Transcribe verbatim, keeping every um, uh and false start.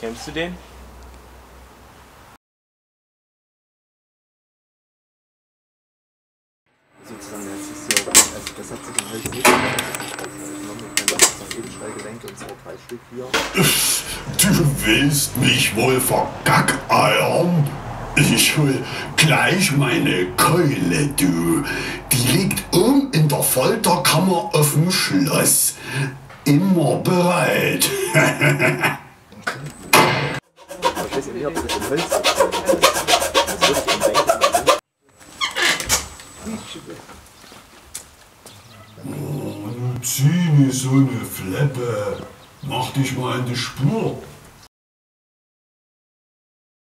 Kennst du den? Sozusagen, das ist so, also das hat sich im Hals nicht genommen. Ich meine, das ist das Edelstahlgelenk und so drei Stück hier. Du willst mich wohl vergackeiern? Ich hol gleich meine Keule, du. Die liegt oben in der Folterkammer auf dem Schloss. Immer bereit. Ich weiß ja nicht, ob das im Hals ist. Das würde ich im Denken. Oh, du zieh nicht so eine Fleppe. Mach dich mal in die Spur.